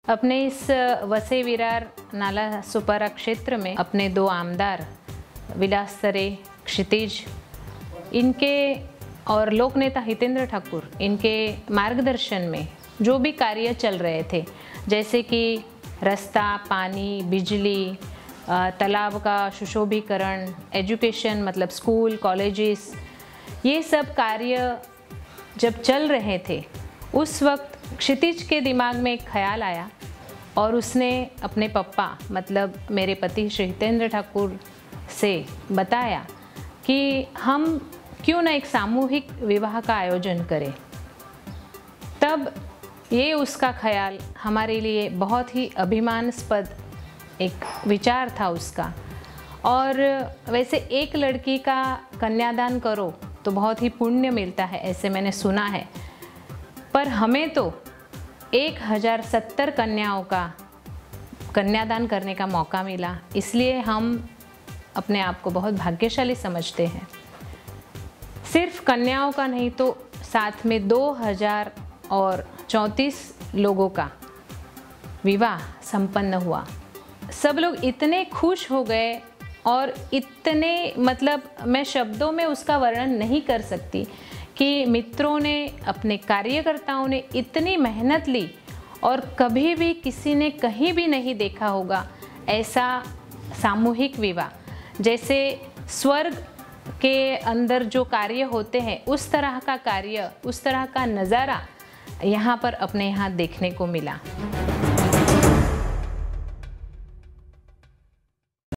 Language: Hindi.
अपने इस वसई विरार नाला सुपारा क्षेत्र में अपने दो आमदार विलास सरे, क्षितिज, इनके और लोक नेता हितेंद्र ठाकुर, इनके मार्गदर्शन में जो भी कार्य चल रहे थे, जैसे कि रास्ता, पानी, बिजली, तालाब का सुशोभीकरण, एजुकेशन मतलब स्कूल, कॉलेजेस, ये सब कार्य जब चल रहे थे, उस वक्त क्षितिज के दिमाग में एक ख्याल आया और उसने अपने पप्पा मतलब मेरे पति श्री हितेंद्र ठाकुर से बताया कि हम क्यों ना एक सामूहिक विवाह का आयोजन करें। तब ये उसका ख्याल हमारे लिए बहुत ही अभिमानास्पद एक विचार था उसका। और वैसे एक लड़की का कन्यादान करो तो बहुत ही पुण्य मिलता है, ऐसे मैंने सुना है, पर हमें तो 1070 कन्याओं का कन्यादान करने का मौका मिला, इसलिए हम अपने आप को बहुत भाग्यशाली समझते हैं। सिर्फ कन्याओं का नहीं तो साथ में 2034 लोगों का विवाह संपन्न हुआ। सब लोग इतने खुश हो गए और इतने मतलब मैं शब्दों में उसका वर्णन नहीं कर सकती कि मित्रों ने, अपने कार्यकर्ताओं ने इतनी मेहनत ली और कभी भी किसी ने कहीं भी नहीं देखा होगा ऐसा सामूहिक विवाह। जैसे स्वर्ग के अंदर जो कार्य होते हैं उस तरह का कार्य, उस तरह का नज़ारा यहाँ पर अपने यहाँ देखने को मिला।